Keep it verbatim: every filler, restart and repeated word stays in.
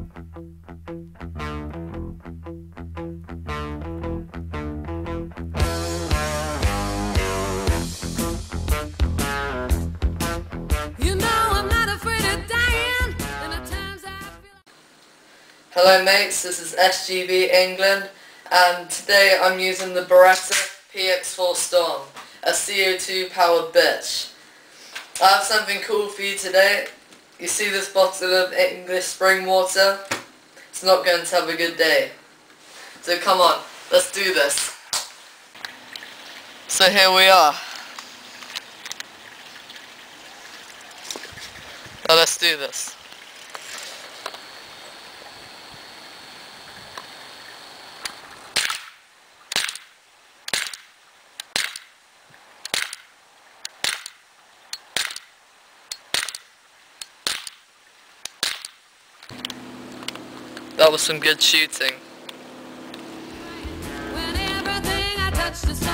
Hello mates, this is S G B England, and today I'm using the Beretta P X four Storm, a C O two powered bitch. I have something cool for you today. You see this bottle of English spring water? It's not going to have a good day. So come on, let's do this. So here we are. Now let's do this. That was some good shooting. When everything I touch